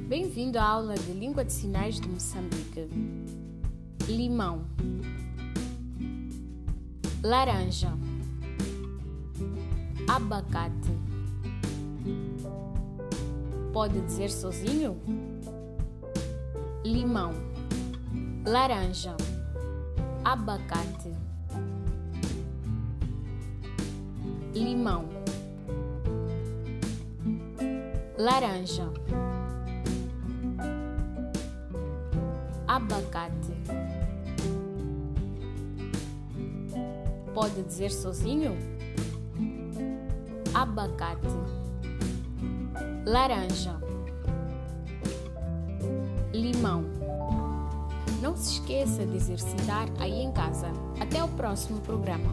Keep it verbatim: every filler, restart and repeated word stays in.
Bem-vindo à aula de Língua de Sinais de Moçambique. Limão, laranja, abacate. Pode dizer sozinho? Limão, laranja, abacate. Limão, laranja, abacate. Pode dizer sozinho? Abacate, laranja, limão. Não se esqueça de exercitar aí em casa. Até o próximo programa.